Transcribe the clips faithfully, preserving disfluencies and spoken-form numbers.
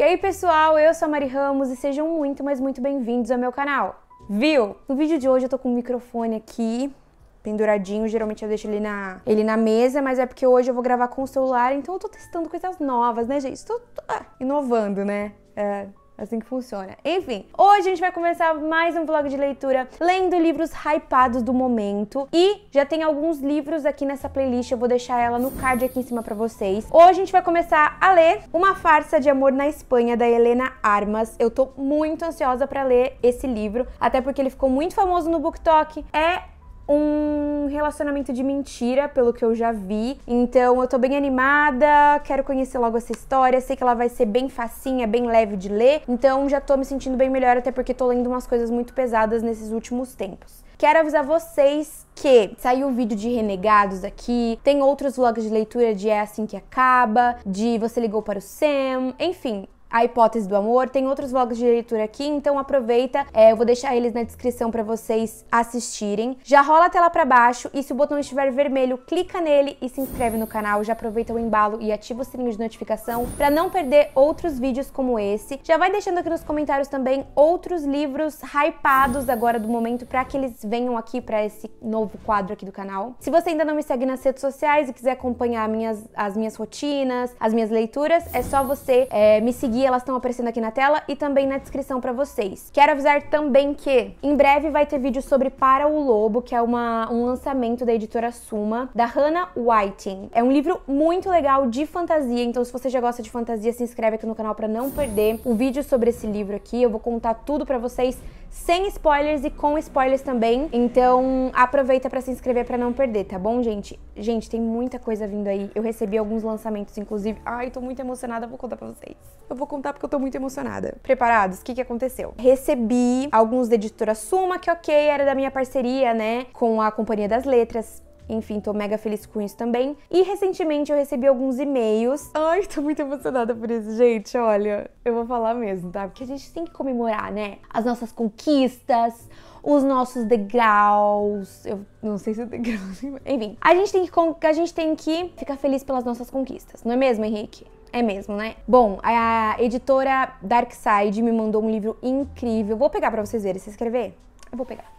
aí pessoal, eu sou a Mari Ramos e sejam muito, mas muito bem-vindos ao meu canal. Viu? No vídeo de hoje eu tô com o microfone aqui, penduradinho, geralmente eu deixo ele na, ele na mesa, mas é porque hoje eu vou gravar com o celular, então eu tô testando coisas novas, né, gente? Tô, tô ah, inovando, né? É... assim que funciona. Enfim, hoje a gente vai começar mais um vlog de leitura lendo livros hypados do momento e já tem alguns livros aqui nessa playlist, eu vou deixar ela no card aqui em cima pra vocês. Hoje a gente vai começar a ler Uma Farsa de Amor na Espanha, da Helena Armas. Eu tô muito ansiosa pra ler esse livro, até porque ele ficou muito famoso no BookTok. É um relacionamento de mentira, pelo que eu já vi. Então eu tô bem animada, quero conhecer logo essa história. Sei que ela vai ser bem facinha, bem leve de ler. Então já tô me sentindo bem melhor, até porque tô lendo umas coisas muito pesadas nesses últimos tempos. Quero avisar vocês que saiu o vídeo de Renegados aqui, tem outros vlogs de leitura de É Assim Que Acaba, de Você Ligou para o Sam, enfim... A Hipótese do Amor, tem outros vlogs de leitura aqui, então aproveita, é, eu vou deixar eles na descrição pra vocês assistirem. Já rola a tela pra baixo e se o botão estiver vermelho, clica nele e se inscreve no canal, já aproveita o embalo e ativa o sininho de notificação pra não perder outros vídeos como esse. Já vai deixando aqui nos comentários também outros livros hypados agora do momento pra que eles venham aqui pra esse novo quadro aqui do canal. Se você ainda não me segue nas redes sociais e quiser acompanhar minhas, as minhas rotinas, as minhas leituras, é só você é, me seguir. Elas estão aparecendo aqui na tela e também na descrição pra vocês. Quero avisar também que em breve vai ter vídeo sobre Para o Lobo, que é uma, um lançamento da editora Suma, da Hannah Whiting. É um livro muito legal de fantasia, então se você já gosta de fantasia, se inscreve aqui no canal pra não perder o vídeo sobre esse livro aqui. Eu vou contar tudo pra vocês, sem spoilers e com spoilers também. Então aproveita pra se inscrever pra não perder, tá bom, gente? Gente, tem muita coisa vindo aí. Eu recebi alguns lançamentos, inclusive. Ai, tô muito emocionada, vou contar pra vocês. Eu vou contar porque eu tô muito emocionada. Preparados? O que que aconteceu? Recebi alguns da editora Suma, que ok, era da minha parceria, né, com a Companhia das Letras. Enfim, tô mega feliz com isso também. E recentemente eu recebi alguns e-mails. Ai, tô muito emocionada por isso, gente. Olha, eu vou falar mesmo, tá? Porque a gente tem que comemorar, né? As nossas conquistas, os nossos degraus. Eu não sei se é degraus. Enfim, a gente tem que, a gente tem que ficar feliz pelas nossas conquistas. Não é mesmo, Henrique? É mesmo, né? Bom, a editora Darkside me mandou um livro incrível. Vou pegar pra vocês verem. Você escrever? Eu vou pegar.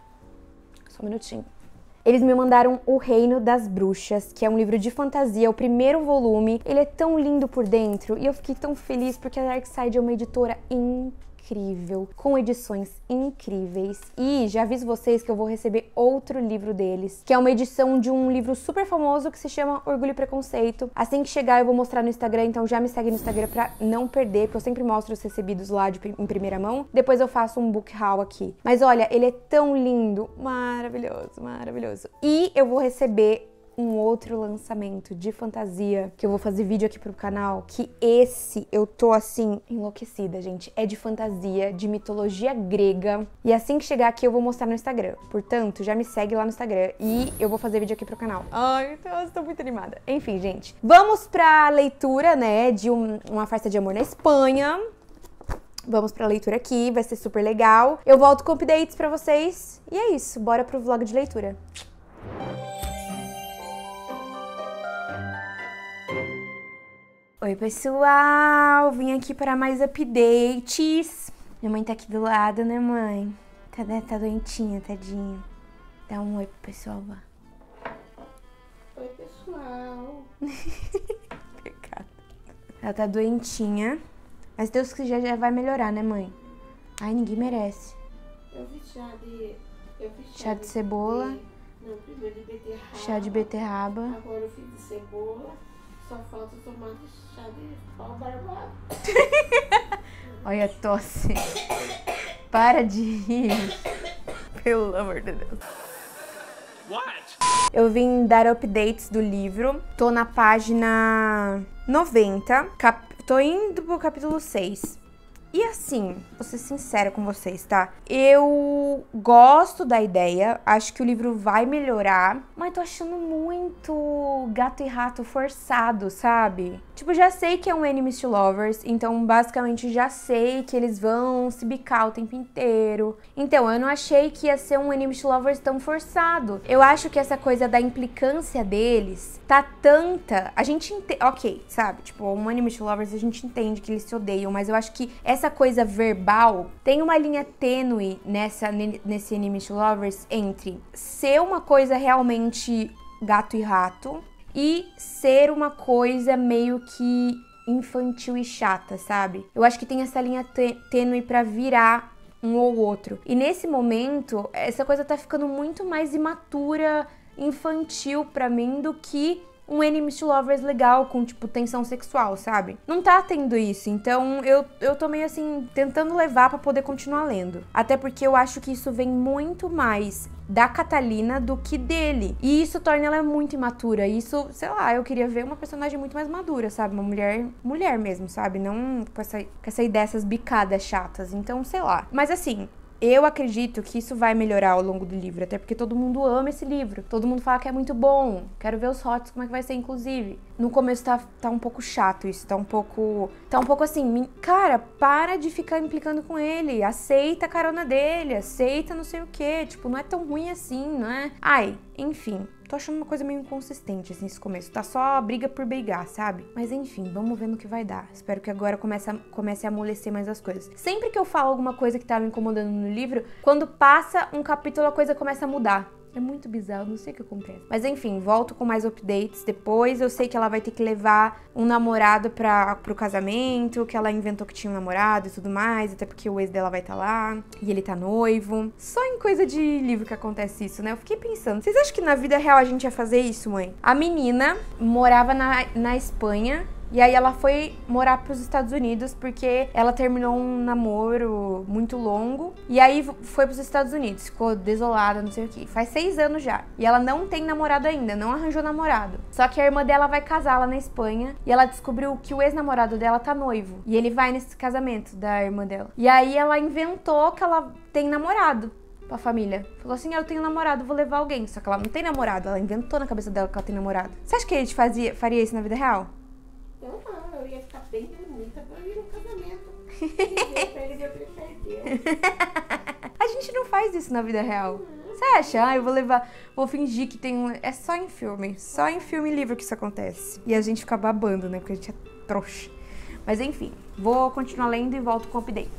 Só um minutinho. Eles me mandaram O Reino das Bruxas, que é um livro de fantasia, o primeiro volume. Ele é tão lindo por dentro e eu fiquei tão feliz porque a Darkside é uma editora incrível, com edições incríveis. E já aviso vocês que eu vou receber outro livro deles, que é uma edição de um livro super famoso que se chama Orgulho e Preconceito. Assim que chegar eu vou mostrar no Instagram, então já me segue no Instagram pra não perder, porque eu sempre mostro os recebidos lá de, em primeira mão. Depois eu faço um book haul aqui. Mas olha, ele é tão lindo, maravilhoso, maravilhoso. E eu vou receber um outro lançamento de fantasia, que eu vou fazer vídeo aqui pro canal, que esse eu tô assim, enlouquecida, gente. É de fantasia, de mitologia grega. E assim que chegar aqui eu vou mostrar no Instagram. Portanto, já me segue lá no Instagram e eu vou fazer vídeo aqui pro canal. Ai, eu tô muito animada. Enfim, gente, vamos pra leitura, né, de um, Uma Farsa de Amor na Espanha. Vamos pra leitura aqui, vai ser super legal. Eu volto com updates pra vocês. E é isso, bora pro vlog de leitura. Oi, pessoal! Vim aqui para mais updates. Minha mãe tá aqui do lado, né, mãe? Tá, tá doentinha, tadinha. Dá um oi pro pessoal, vá. Oi, pessoal. Pecado. Ela tá doentinha. Mas Deus que já, já vai melhorar, né, mãe? Ai, ninguém merece. Eu fiz chá de... Eu fiz chá, Chá de, de cebola. De, não, primeiro de beterraba. Chá de beterraba. Agora eu fiz de cebola. Só falta tomar chá de pau barbado. Olha a tosse. Para de rir. Pelo amor de Deus. What? Eu vim dar updates do livro. Tô na página noventa. Cap... Tô indo pro capítulo seis. E assim, vou ser sincera com vocês, tá? Eu gosto da ideia, acho que o livro vai melhorar, mas tô achando muito gato e rato forçado, sabe? Tipo, já sei que é um Enemies to Lovers, então basicamente já sei que eles vão se bicar o tempo inteiro. Então, eu não achei que ia ser um Enemies to Lovers tão forçado. Eu acho que essa coisa da implicância deles tá tanta... A gente entende... Ok, sabe? Tipo, um Enemies to Lovers a gente entende que eles se odeiam, mas eu acho que essa coisa verbal tem uma linha tênue nessa, nesse Enemies to Lovers entre ser uma coisa realmente gato e rato e ser uma coisa meio que infantil e chata, sabe? Eu acho que tem essa linha tênue pra virar um ou outro. E nesse momento, essa coisa tá ficando muito mais imatura, infantil pra mim do que um Enemies to Lovers legal, com, tipo, tensão sexual, sabe? Não tá tendo isso, então eu, eu tô meio, assim, tentando levar pra poder continuar lendo. Até porque eu acho que isso vem muito mais da Catalina do que dele. E isso torna ela muito imatura. Isso, sei lá, eu queria ver uma personagem muito mais madura, sabe? Uma mulher, mulher mesmo, sabe? Não com essa, com essa ideia, essas bicadas chatas. Então, sei lá. Mas assim... Eu acredito que isso vai melhorar ao longo do livro, até porque todo mundo ama esse livro. Todo mundo fala que é muito bom. Quero ver os hots, como é que vai ser, inclusive. No começo tá, tá um pouco chato isso, tá um pouco... Tá um pouco assim, cara, para de ficar implicando com ele. Aceita a carona dele, aceita não sei o quê. Tipo, não é tão ruim assim, não é? Ai, enfim... Tô achando uma coisa meio inconsistente, assim, esse começo. Tá só briga por brigar, sabe? Mas enfim, vamos ver no que vai dar. Espero que agora comece a, comece a amolecer mais as coisas. Sempre que eu falo alguma coisa que tá me incomodando no livro, quando passa um capítulo, a coisa começa a mudar. É muito bizarro, não sei o que acontece. Mas enfim, volto com mais updates depois. Eu sei que ela vai ter que levar um namorado pra, pro casamento, que ela inventou que tinha um namorado e tudo mais, até porque o ex dela vai estar lá, e ele tá noivo. Só em coisa de livro que acontece isso, né? Eu fiquei pensando, vocês acham que na vida real a gente ia fazer isso, mãe? A menina morava na, na Espanha, e aí ela foi morar pros Estados Unidos porque ela terminou um namoro muito longo. E aí foi pros Estados Unidos, ficou desolada, não sei o que. Faz seis anos já. E ela não tem namorado ainda, não arranjou namorado. Só que a irmã dela vai casar lá na Espanha. E ela descobriu que o ex-namorado dela tá noivo. E ele vai nesse casamento da irmã dela. E aí ela inventou que ela tem namorado pra família. Falou assim, eu tenho namorado, vou levar alguém. Só que ela não tem namorado, ela inventou na cabeça dela que ela tem namorado. Você acha que a gente fazia, faria isso na vida real? Eu não, eu ia ficar bem bonita pra ir no casamento. Pra ele ver pra ele perder. A gente não faz isso na vida real. Você acha? Ah, eu vou levar, vou fingir que tem um... É só em filme, só em filme e livro que isso acontece. E a gente fica babando, né, porque a gente é trouxa. Mas enfim, vou continuar lendo e volto com updates.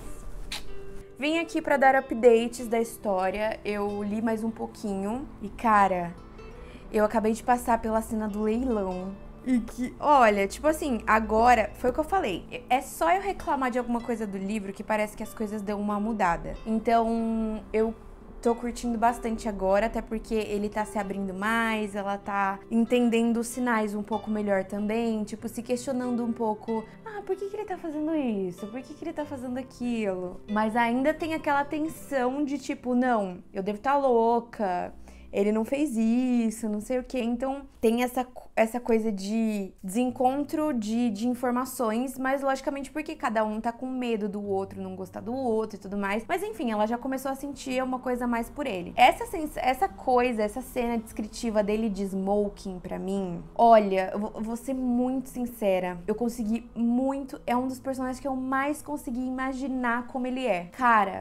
Vim aqui pra dar updates da história, eu li mais um pouquinho. E cara, eu acabei de passar pela cena do leilão. E que, olha, tipo assim, agora, foi o que eu falei, é só eu reclamar de alguma coisa do livro que parece que as coisas dão uma mudada. Então, eu tô curtindo bastante agora, até porque ele tá se abrindo mais, ela tá entendendo os sinais um pouco melhor também, tipo, se questionando um pouco, ah, por que que ele tá fazendo isso? Por que que ele tá fazendo aquilo? Mas ainda tem aquela tensão de tipo, não, eu devo estar louca, ele não fez isso, não sei o que. Então tem essa, essa coisa de desencontro de, de informações, mas logicamente porque cada um tá com medo do outro, não gostar do outro e tudo mais. Mas enfim, ela já começou a sentir uma coisa mais por ele. Essa, essa coisa, essa cena descritiva dele de smoking pra mim, olha, eu vou, eu vou ser muito sincera, eu consegui muito, é um dos personagens que eu mais consegui imaginar como ele é. Cara,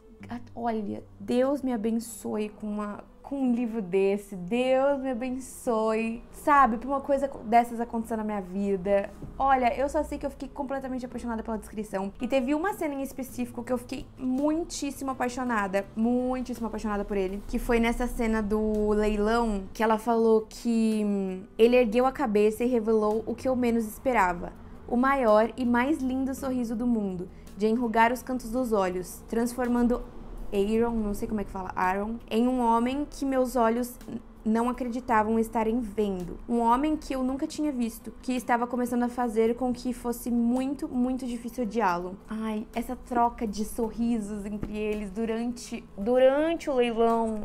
olha, Deus me abençoe com uma... com um livro desse, Deus me abençoe, sabe, pra uma coisa dessas acontecer na minha vida. Olha, eu só sei que eu fiquei completamente apaixonada pela descrição. E teve uma cena em específico que eu fiquei muitíssimo apaixonada, muitíssimo apaixonada por ele, que foi nessa cena do leilão, que ela falou que hum, ele ergueu a cabeça e revelou o que eu menos esperava. O maior e mais lindo sorriso do mundo, de enrugar os cantos dos olhos, transformando Aaron, não sei como é que fala, Aaron, em um homem que meus olhos não acreditavam estarem vendo. Um homem que eu nunca tinha visto, que estava começando a fazer com que fosse muito, muito difícil odiá-lo. Ai, essa troca de sorrisos entre eles durante, durante o leilão,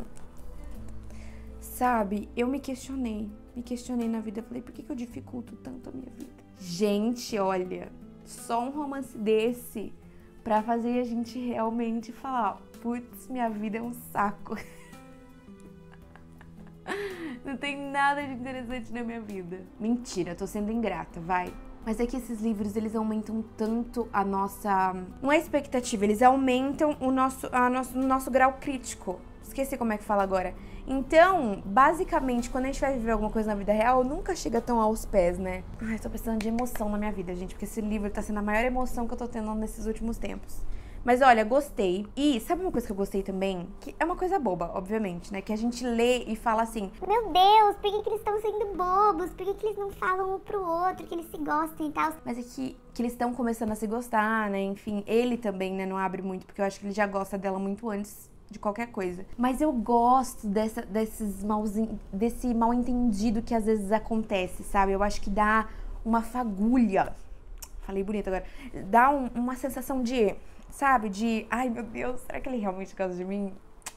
sabe? Eu me questionei, me questionei na vida, falei, por que que eu dificulto tanto a minha vida? Gente, olha, só um romance desse pra fazer a gente realmente falar, putz, minha vida é um saco. Não tem nada de interessante na minha vida. Mentira, tô sendo ingrata, vai. Mas é que esses livros, eles aumentam tanto a nossa... Não é expectativa, eles aumentam o nosso, a nosso, o nosso grau crítico. Esqueci como é que fala agora. Então, basicamente, quando a gente vai viver alguma coisa na vida real, nunca chega tão aos pés, né? Ai, tô precisando de emoção na minha vida, gente, porque esse livro tá sendo a maior emoção que eu tô tendo nesses últimos tempos. Mas olha, gostei. E sabe uma coisa que eu gostei também? Que é uma coisa boba, obviamente, né? Que a gente lê e fala assim... Meu Deus, por que, que eles estão sendo bobos? Por que, que eles não falam um pro outro, que eles se gostam e tal? Mas é que, que eles estão começando a se gostar, né? Enfim, ele também, né? Não abre muito, porque eu acho que ele já gosta dela muito antes de qualquer coisa. Mas eu gosto dessa, desses malzinho, desse mal entendido que às vezes acontece, sabe? Eu acho que dá uma fagulha. Falei bonito agora. Dá um, uma sensação de... Sabe, de, ai meu Deus, será que ele realmente gosta de mim?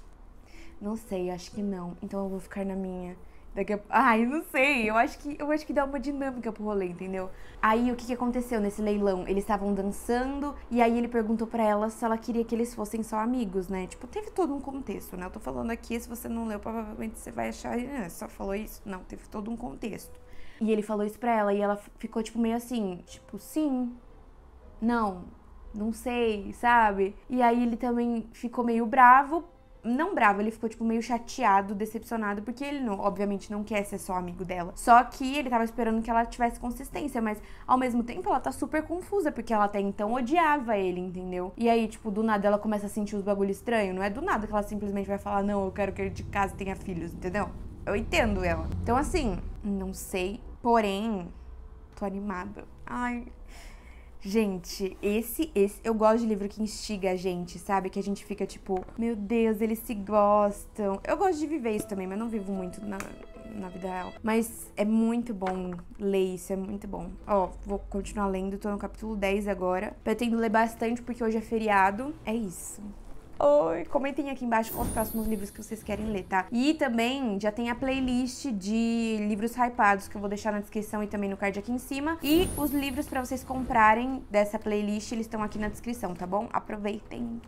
Não sei, acho que não. Então eu vou ficar na minha. Daqui a... Ai, não sei, eu acho que eu acho que dá uma dinâmica pro rolê, entendeu? Aí o que, que aconteceu nesse leilão? Eles estavam dançando e aí ele perguntou pra ela se ela queria que eles fossem só amigos, né? Tipo, teve todo um contexto, né? Eu tô falando aqui, se você não leu, provavelmente você vai achar, ah, só falou isso. Não, teve todo um contexto. E ele falou isso pra ela e ela ficou tipo meio assim, tipo, sim, não. Não sei, sabe? E aí ele também ficou meio bravo. Não bravo, ele ficou, tipo, meio chateado, decepcionado, porque ele, não, obviamente, não quer ser só amigo dela. Só que ele tava esperando que ela tivesse consistência, mas, ao mesmo tempo, ela tá super confusa, porque ela até então odiava ele, entendeu? E aí, tipo, do nada ela começa a sentir os bagulho estranho. Não é do nada que ela simplesmente vai falar, não, eu quero que ele de casa tenha filhos, entendeu? Eu entendo ela. Então, assim, não sei, porém, tô animada. Ai... Gente, esse, esse, eu gosto de livro que instiga a gente, sabe? Que a gente fica tipo, meu Deus, eles se gostam. Eu gosto de viver isso também, mas não vivo muito na, na vida real. Mas é muito bom ler isso, é muito bom. Ó, vou continuar lendo, tô no capítulo dez agora. Pretendo ler bastante porque hoje é feriado. É isso. Oi, comentem aqui embaixo quais os próximos livros que vocês querem ler, tá? E também já tem a playlist de livros hypados que eu vou deixar na descrição e também no card aqui em cima. E os livros pra vocês comprarem dessa playlist, eles estão aqui na descrição, tá bom? Aproveitem!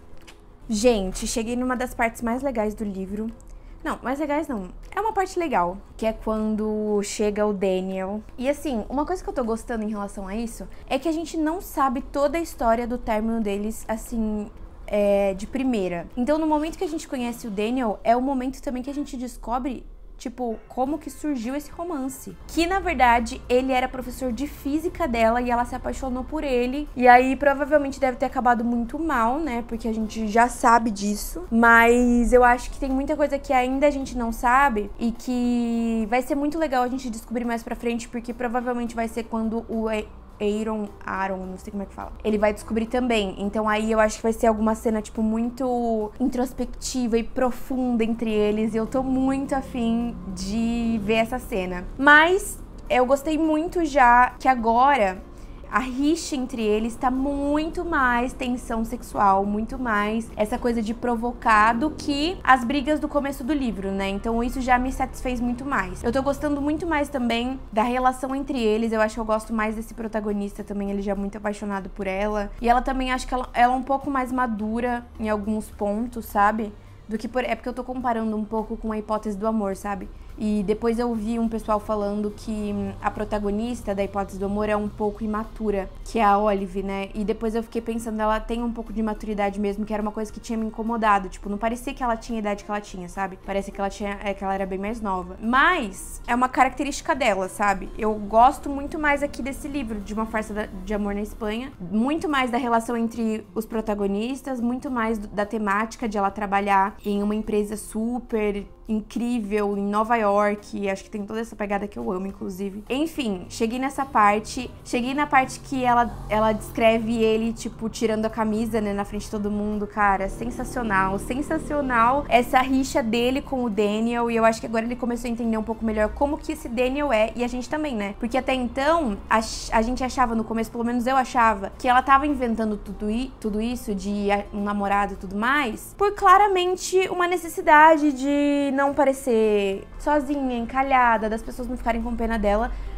Gente, cheguei numa das partes mais legais do livro. Não, mais legais não. É uma parte legal, que é quando chega o Daniel. E assim, uma coisa que eu tô gostando em relação a isso é que a gente não sabe toda a história do término deles, assim... É, de primeira. Então, no momento que a gente conhece o Daniel, é o momento também que a gente descobre, tipo, como que surgiu esse romance. Que, na verdade, ele era professor de física dela e ela se apaixonou por ele. E aí, provavelmente, deve ter acabado muito mal, né? Porque a gente já sabe disso. Mas eu acho que tem muita coisa que ainda a gente não sabe e que vai ser muito legal a gente descobrir mais pra frente, porque provavelmente vai ser quando o... Aaron, Aaron, não sei como é que fala. Ele vai descobrir também. Então aí eu acho que vai ser alguma cena, tipo, muito introspectiva e profunda entre eles. E eu tô muito afim de ver essa cena. Mas eu gostei muito já que agora... A rixa entre eles tá muito mais tensão sexual, muito mais essa coisa de provocar do que as brigas do começo do livro, né? Então isso já me satisfez muito mais. Eu tô gostando muito mais também da relação entre eles. Eu acho que eu gosto mais desse protagonista também, ele já é muito apaixonado por ela. E ela também, acho que ela, ela é um pouco mais madura em alguns pontos, sabe? Do que por... É porque eu tô comparando um pouco com a hipótese do amor, sabe? E depois eu vi um pessoal falando que a protagonista da hipótese do amor é um pouco imatura, que é a Olive, né? E depois eu fiquei pensando, ela tem um pouco de maturidade mesmo, que era uma coisa que tinha me incomodado. Tipo, não parecia que ela tinha a idade que ela tinha, sabe? Parecia que ela tinha, é, que ela era bem mais nova. Mas é uma característica dela, sabe? Eu gosto muito mais aqui desse livro, de Uma Farsa de Amor na Espanha. Muito mais da relação entre os protagonistas, muito mais da temática de ela trabalhar em uma empresa super... incrível, em Nova York, acho que tem toda essa pegada que eu amo, inclusive. Enfim, cheguei nessa parte, cheguei na parte que ela, ela descreve ele, tipo, tirando a camisa, né, na frente de todo mundo, cara, sensacional, sensacional essa rixa dele com o Daniel, e eu acho que agora ele começou a entender um pouco melhor como que esse Daniel é, e a gente também, né, porque até então, a, a gente achava no começo, pelo menos eu achava, que ela tava inventando tudo, i, tudo isso, de um namorado e tudo mais, por claramente uma necessidade de não parecer sozinha, encalhada, das pessoas não ficarem com pena dela,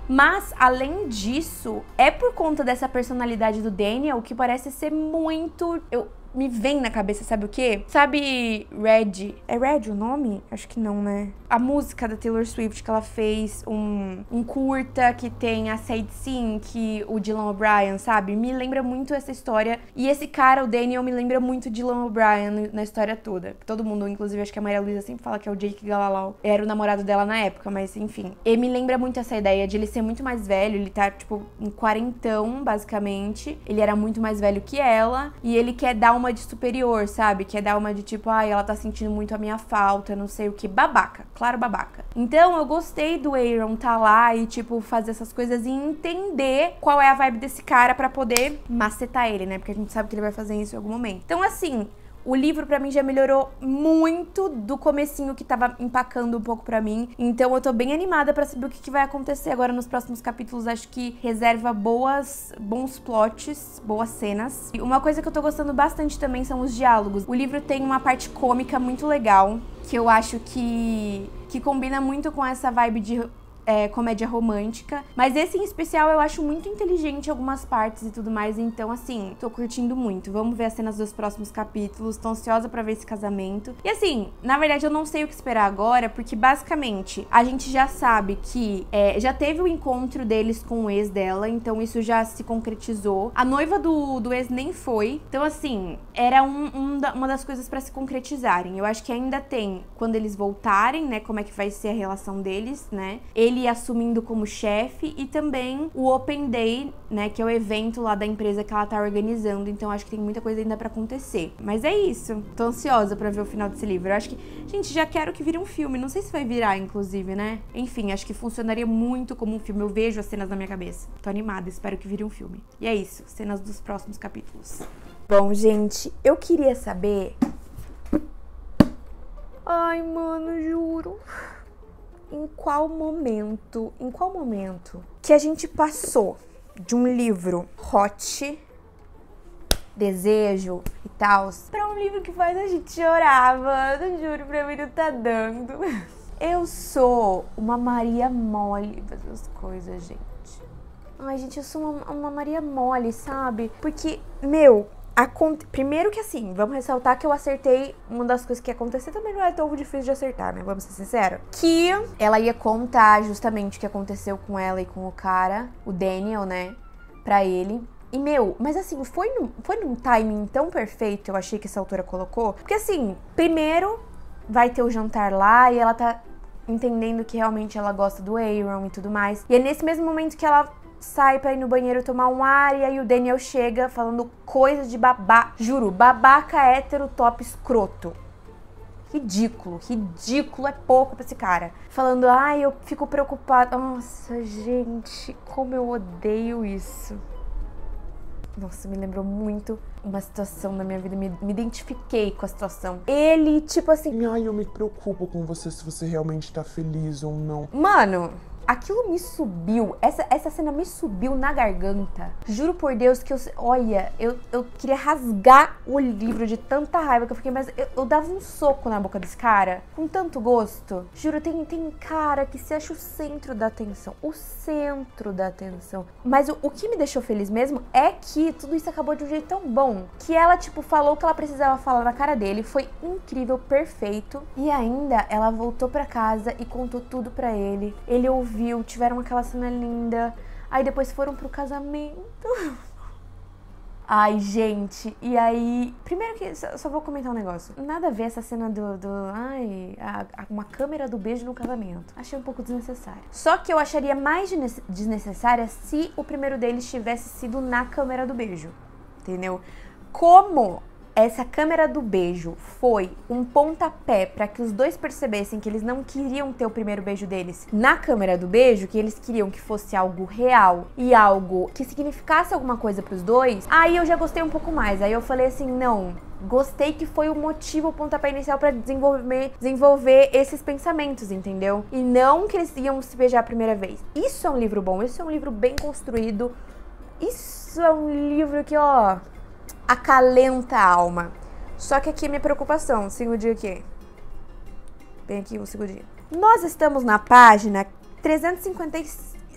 Mas, além disso, é por conta dessa personalidade do Daniel que parece ser muito... Eu... Me vem na cabeça, sabe o quê? Sabe Red? É Red o nome? Acho que não, né? A música da Taylor Swift que ela fez, um, um curta que tem a Sadie Sink, que o Dylan O'Brien, sabe? Me lembra muito essa história. E esse cara, o Daniel, me lembra muito Dylan O'Brien na história toda. Todo mundo, inclusive, acho que a Maria Luísa sempre fala que é o Jake Gyllenhaal. Era o namorado dela na época, mas enfim. E me lembra muito essa ideia de ele ser muito mais velho. Ele tá, tipo, um quarentão, basicamente. Ele era muito mais velho que ela. E ele quer dar uma de superior, sabe? Quer dar uma de tipo, ai, ela tá sentindo muito a minha falta, não sei o que. Babaca, claro, babaca. Então, eu gostei do Aaron tá lá e, tipo, fazer essas coisas e entender qual é a vibe desse cara pra poder macetar ele, né? Porque a gente sabe que ele vai fazer isso em algum momento. Então, assim... O livro, pra mim, já melhorou muito do comecinho que tava empacando um pouco pra mim. Então, eu tô bem animada pra saber o que, que vai acontecer agora nos próximos capítulos. Acho que reserva boas, bons plots, boas cenas. E uma coisa que eu tô gostando bastante também são os diálogos. O livro tem uma parte cômica muito legal, que eu acho que, que combina muito com essa vibe de... É, comédia romântica, mas esse em especial eu acho muito inteligente em algumas partes e tudo mais, então assim, tô curtindo muito. Vamos ver as cenas dos próximos capítulos, tô ansiosa pra ver esse casamento. E assim, na verdade eu não sei o que esperar agora, porque basicamente a gente já sabe que é, já teve o encontro deles com o ex dela, então isso já se concretizou. A noiva do, do ex nem foi, então assim, era um, um da, uma das coisas pra se concretizarem. Eu acho que ainda tem, quando eles voltarem, né, como é que vai ser a relação deles, né, ele assumindo como chefe e também o Open Day, né, que é o evento lá da empresa que ela tá organizando, então acho que tem muita coisa ainda pra acontecer. Mas é isso, tô ansiosa pra ver o final desse livro. Eu acho que, gente, já quero que vire um filme, não sei se vai virar, inclusive, né? Enfim, acho que funcionaria muito como um filme, eu vejo as cenas na minha cabeça. Tô animada, espero que vire um filme. E é isso, cenas dos próximos capítulos. Bom, gente, eu queria saber... Ai, mano, juro... Em qual momento, em qual momento que a gente passou de um livro hot, desejo e tal, pra um livro que faz a gente chorar, mano, juro, pra mim não tá dando. Eu sou uma Maria mole pra essas coisas, gente. Ai, gente, eu sou uma, uma Maria mole, sabe? Porque, meu... Aconte... Primeiro que assim, vamos ressaltar que eu acertei uma das coisas que ia acontecer, também não é tão difícil de acertar, né? Vamos ser sinceros. Que ela ia contar justamente o que aconteceu com ela e com o cara, o Daniel, né? Pra ele. E, meu, mas assim, foi num, foi num timing tão perfeito, eu achei que essa autora colocou. Porque assim, primeiro vai ter o jantar lá e ela tá entendendo que realmente ela gosta do Aaron e tudo mais. E é nesse mesmo momento que ela... sai pra ir no banheiro tomar um ar e aí o Daniel chega falando coisas de babá. Juro, babaca hétero top escroto. Ridículo, ridículo é pouco pra esse cara. Falando, ai, eu fico preocupada. Nossa, gente, como eu odeio isso. Nossa, me lembrou muito uma situação na minha vida, me, me identifiquei com a situação. Ele, tipo assim... Ai, eu me preocupo com você, se você realmente tá feliz ou não. Mano... Aquilo me subiu, essa, essa cena me subiu na garganta. Juro por Deus que eu, olha, eu, eu queria rasgar o livro de tanta raiva que eu fiquei, mas eu, eu dava um soco na boca desse cara, com tanto gosto. Juro, tem, tem cara que se acha o centro da atenção, o centro da atenção. Mas o, o que me deixou feliz mesmo é que tudo isso acabou de um jeito tão bom, que ela, tipo, falou o que ela precisava falar na cara dele, foi incrível, perfeito. E ainda, ela voltou pra casa e contou tudo pra ele. Ele ouviu, tiveram aquela cena linda, aí depois foram pro casamento. Ai, gente, e aí... Primeiro que, só, só vou comentar um negócio. Nada a ver essa cena do... do ai, a, a, uma câmera do beijo no casamento. Achei um pouco desnecessária. Só que eu acharia mais desnecessária se o primeiro deles tivesse sido na câmera do beijo. Entendeu? Como... essa câmera do beijo foi um pontapé para que os dois percebessem que eles não queriam ter o primeiro beijo deles na câmera do beijo, que eles queriam que fosse algo real e algo que significasse alguma coisa pros dois, aí eu já gostei um pouco mais. Aí eu falei assim, não, gostei que foi o motivo, o pontapé inicial para desenvolver, desenvolver esses pensamentos, entendeu? E não que eles iam se beijar a primeira vez. Isso é um livro bom, isso é um livro bem construído, isso é um livro que, ó... acalenta a alma. Só que aqui é minha preocupação. Segundinho aqui. Bem aqui, um segundinho. Nós estamos na página trezentos e cinquenta e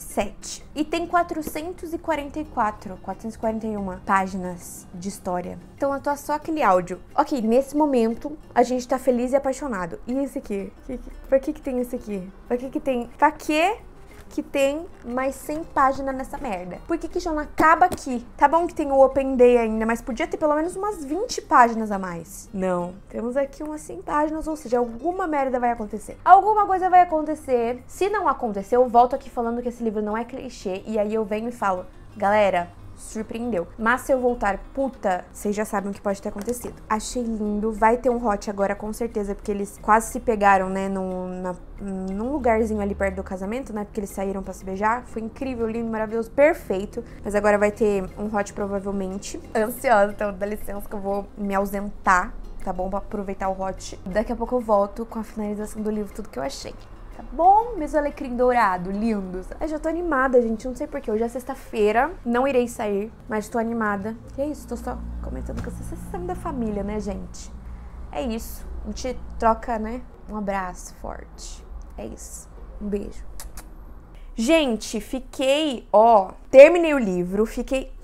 sete. E tem quatrocentos e quarenta e quatro, quatrocentos e quarenta e uma páginas de história. Então eu tô só aquele áudio. Ok, nesse momento a gente tá feliz e apaixonado. E esse aqui? Que, que, pra que que tem esse aqui? Pra que que tem? Pra que que tem mais cem páginas nessa merda? Por que que já não acaba aqui? Tá bom que tem o Open Day ainda, mas podia ter pelo menos umas vinte páginas a mais. Não. Temos aqui umas cem páginas, ou seja, alguma merda vai acontecer. Alguma coisa vai acontecer. Se não acontecer, eu volto aqui falando que esse livro não é clichê, e aí eu venho e falo, galera, surpreendeu. Mas se eu voltar puta, vocês já sabem o que pode ter acontecido. Achei lindo. Vai ter um hot agora, com certeza, porque eles quase se pegaram, né, num, na, num lugarzinho ali perto do casamento, né, porque eles saíram pra se beijar. Foi incrível, lindo, maravilhoso, perfeito. Mas agora vai ter um hot, provavelmente. Ansiosa, então dá licença que eu vou me ausentar, tá bom? Pra aproveitar o hot. Daqui a pouco eu volto com a finalização do livro, tudo que eu achei. Tá bom, meus alecrim dourado, lindos. Eu já tô animada, gente, não sei porquê. Hoje é sexta-feira, não irei sair, mas tô animada. E é isso, tô só comentando com vocês. Vocês sabem da família, né, gente? É isso. A gente troca, né? Um abraço forte. É isso. Um beijo. Gente, fiquei, ó, terminei o livro, fiquei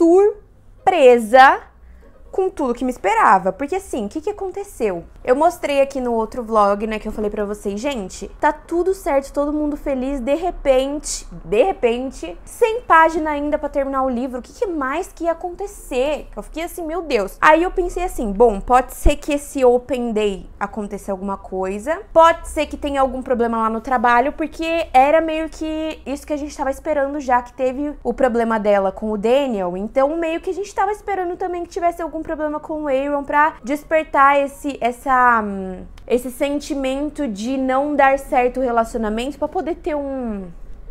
surpresa com tudo que me esperava. Porque assim, o que que aconteceu? Eu mostrei aqui no outro vlog, né, que eu falei pra vocês, gente, tá tudo certo, todo mundo feliz, de repente, de repente, cem páginas ainda pra terminar o livro, o que que mais que ia acontecer? Eu fiquei assim, meu Deus. Aí eu pensei assim, bom, pode ser que esse Open Day aconteça alguma coisa, pode ser que tenha algum problema lá no trabalho, porque era meio que isso que a gente tava esperando, já que teve o problema dela com o Daniel, então meio que a gente tava esperando também que tivesse algum problema com o Aaron pra despertar esse, essa esse sentimento de não dar certo o relacionamento pra poder ter um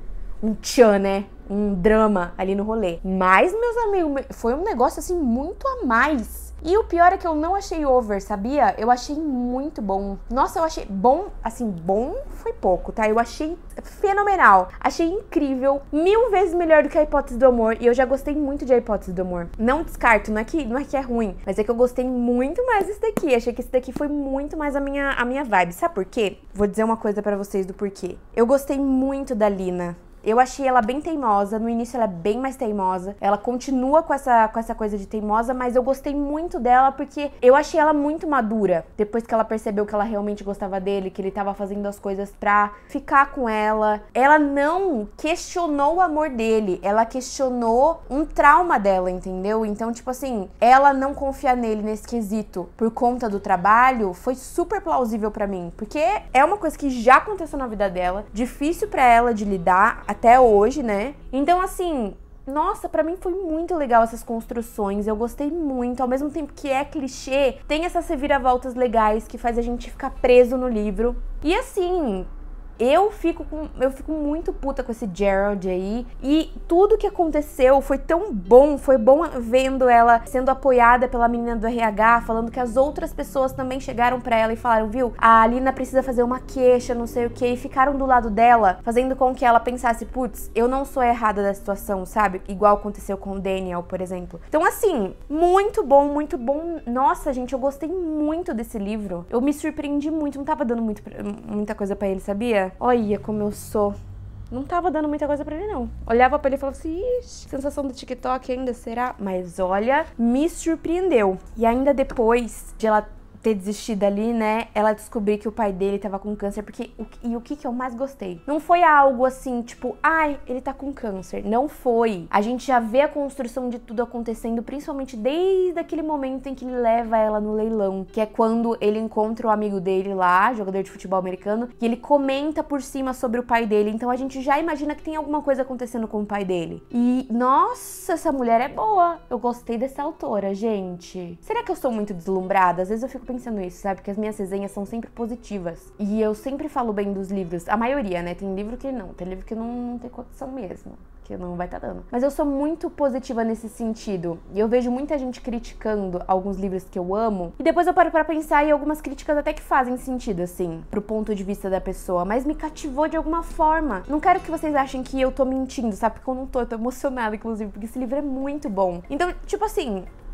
um tchan, né? Um drama ali no rolê. Mas, meus amigos, foi um negócio assim muito a mais. E o pior é que eu não achei over, sabia? Eu achei muito bom. Nossa, eu achei bom, assim, bom foi pouco, tá? Eu achei fenomenal. Achei incrível, mil vezes melhor do que a Hipótese do Amor. E eu já gostei muito de A Hipótese do Amor. Não descarto, não é que, não é, que é ruim, mas é que eu gostei muito mais desse daqui. Achei que esse daqui foi muito mais a minha, a minha vibe. Sabe por quê? Vou dizer uma coisa pra vocês do porquê. Eu gostei muito da Lina. Eu achei ela bem teimosa, no início ela é bem mais teimosa, ela continua com essa, com essa coisa de teimosa, mas eu gostei muito dela porque eu achei ela muito madura, depois que ela percebeu que ela realmente gostava dele, que ele tava fazendo as coisas pra ficar com ela. Ela não questionou o amor dele, ela questionou um trauma dela, entendeu? Então, tipo assim, ela não confiar nele nesse quesito por conta do trabalho foi super plausível pra mim, porque é uma coisa que já aconteceu na vida dela, difícil pra ela de lidar, até hoje, né? Então, assim, nossa, pra mim foi muito legal essas construções, eu gostei muito, ao mesmo tempo que é clichê, tem essas reviravoltas legais que faz a gente ficar preso no livro. E assim, eu fico, com, eu fico muito puta com esse Gerald aí, e tudo que aconteceu foi tão bom, foi bom vendo ela sendo apoiada pela menina do R H, falando que as outras pessoas também chegaram pra ela e falaram, viu, a Lina precisa fazer uma queixa, não sei o que, e ficaram do lado dela, fazendo com que ela pensasse, putz, eu não sou errada da situação, sabe? Igual aconteceu com o Daniel, por exemplo. Então assim, muito bom, muito bom. Nossa, gente, eu gostei muito desse livro. Eu me surpreendi muito, não tava dando muito, muita coisa pra ele, sabia? Olha como eu sou. Não tava dando muita coisa pra ele, não. Olhava pra ele e falava assim, ixi, sensação do TikTok ainda, será? Mas olha, me surpreendeu. E ainda depois de ela ter desistido ali, né, ela descobriu que o pai dele tava com câncer, porque, o, e o que que eu mais gostei? Não foi algo assim, tipo, ai, ele tá com câncer, não foi. A gente já vê a construção de tudo acontecendo, principalmente desde aquele momento em que ele leva ela no leilão, que é quando ele encontra o amigo dele lá, jogador de futebol americano, e ele comenta por cima sobre o pai dele, então a gente já imagina que tem alguma coisa acontecendo com o pai dele. E, nossa, essa mulher é boa, eu gostei dessa autora, gente. Será que eu sou muito deslumbrada? Às vezes eu fico pensando isso, sabe? Porque as minhas resenhas são sempre positivas. E eu sempre falo bem dos livros. A maioria, né? Tem livro que não. Tem livro que não, não tem condição mesmo. Que não vai tá dando. Mas eu sou muito positiva nesse sentido. E eu vejo muita gente criticando alguns livros que eu amo. E depois eu paro pra pensar e algumas críticas até que fazem sentido, assim, pro ponto de vista da pessoa. Mas me cativou de alguma forma. Não quero que vocês achem que eu tô mentindo, sabe? Porque eu não tô. Eu tô emocionada, inclusive, porque esse livro é muito bom. Então, tipo assim,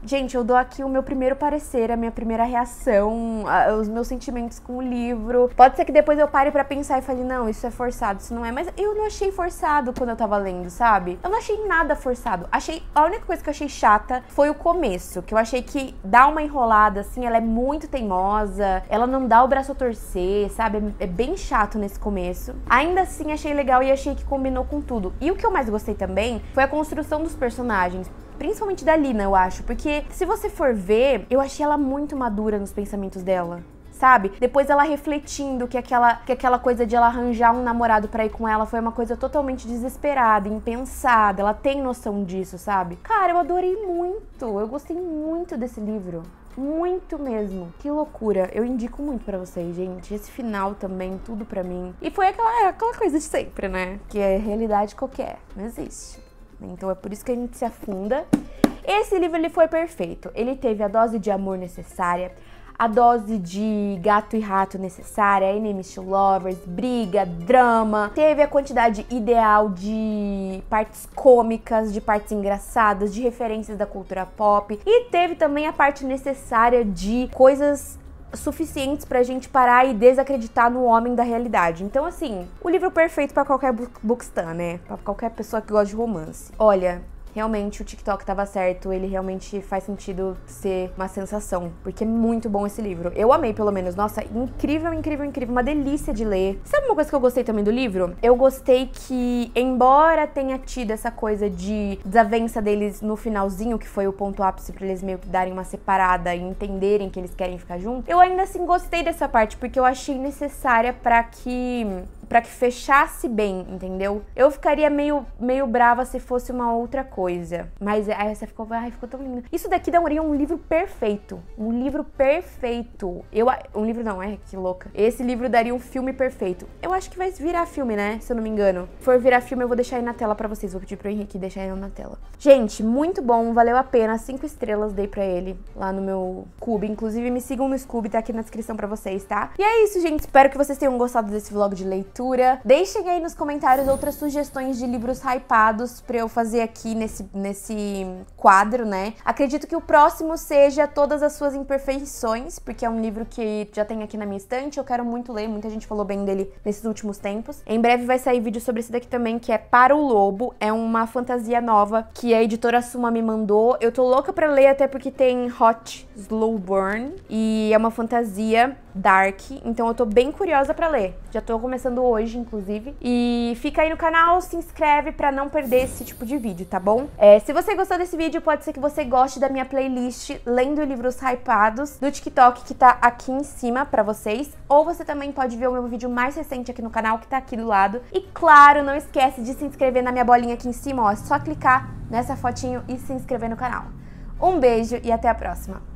gente, eu dou aqui o meu primeiro parecer, a minha primeira reação, a, os meus sentimentos com o livro. Pode ser que depois eu pare pra pensar e fale, não, isso é forçado, isso não é. Mas eu não achei forçado quando eu tava lendo, sabe? Eu não achei nada forçado. Achei, a única coisa que eu achei chata foi o começo, que eu achei que dá uma enrolada, assim, ela é muito teimosa, ela não dá o braço a torcer, sabe? É, é bem chato nesse começo. Ainda assim, achei legal e achei que combinou com tudo. E o que eu mais gostei também foi a construção dos personagens. Principalmente da Lina, eu acho. Porque se você for ver, eu achei ela muito madura nos pensamentos dela. Sabe? Depois ela refletindo que aquela, que aquela coisa de ela arranjar um namorado pra ir com ela foi uma coisa totalmente desesperada, impensada. Ela tem noção disso, sabe? Cara, eu adorei muito. Eu gostei muito desse livro. Muito mesmo. Que loucura. Eu indico muito pra vocês, gente. Esse final também, tudo pra mim. E foi aquela, aquela coisa de sempre, né? Que é realidade qualquer. Não existe. Então é por isso que a gente se afunda. Esse livro, ele foi perfeito. Ele teve a dose de amor necessária, a dose de gato e rato necessária, enemies to lovers, briga, drama. Teve a quantidade ideal de partes cômicas, de partes engraçadas, de referências da cultura pop. E teve também a parte necessária de coisas suficientes pra gente parar e desacreditar no homem da realidade. Então, assim, o livro perfeito pra qualquer bookstan, né? Pra qualquer pessoa que gosta de romance. Olha, realmente o TikTok tava certo, ele realmente faz sentido ser uma sensação, porque é muito bom esse livro. Eu amei, pelo menos. Nossa, incrível, incrível, incrível, uma delícia de ler. Sabe uma coisa que eu gostei também do livro? Eu gostei que, embora tenha tido essa coisa de desavença deles no finalzinho, que foi o ponto ápice pra eles meio que darem uma separada e entenderem que eles querem ficar juntos, eu ainda assim gostei dessa parte, porque eu achei necessária pra que... pra que fechasse bem, entendeu? Eu ficaria meio, meio brava se fosse uma outra coisa. Mas aí você ficou, ai, ficou tão lindo. Isso daqui daria um livro perfeito. Um livro perfeito. Eu, um livro não, é que louca. Esse livro daria um filme perfeito. Eu acho que vai virar filme, né? Se eu não me engano. Se for virar filme, eu vou deixar aí na tela pra vocês. Vou pedir pro Henrique deixar aí na tela. Gente, muito bom. Valeu a pena. Cinco estrelas dei pra ele lá no meu Scooby. Inclusive, me sigam no Scooby, tá aqui na descrição pra vocês, tá? E é isso, gente. Espero que vocês tenham gostado desse vlog de leitura. Deixem aí nos comentários outras sugestões de livros hypados pra eu fazer aqui nesse, nesse quadro, né? Acredito que o próximo seja Todas as Suas Imperfeições, porque é um livro que já tem aqui na minha estante, eu quero muito ler, muita gente falou bem dele nesses últimos tempos. Em breve vai sair vídeo sobre esse daqui também, que é Para o Lobo, é uma fantasia nova que a editora Suma me mandou. Eu tô louca pra ler, até porque tem Hot Slow Burn, e é uma fantasia dark, então eu tô bem curiosa pra ler. Já tô começando hoje, inclusive. E fica aí no canal, se inscreve pra não perder esse tipo de vídeo, tá bom? É, se você gostou desse vídeo, pode ser que você goste da minha playlist Lendo Livros Hypados do TikTok, que tá aqui em cima pra vocês. Ou você também pode ver o meu vídeo mais recente aqui no canal, que tá aqui do lado. E claro, não esquece de se inscrever na minha bolinha aqui em cima, ó. É só clicar nessa fotinho e se inscrever no canal. Um beijo e até a próxima!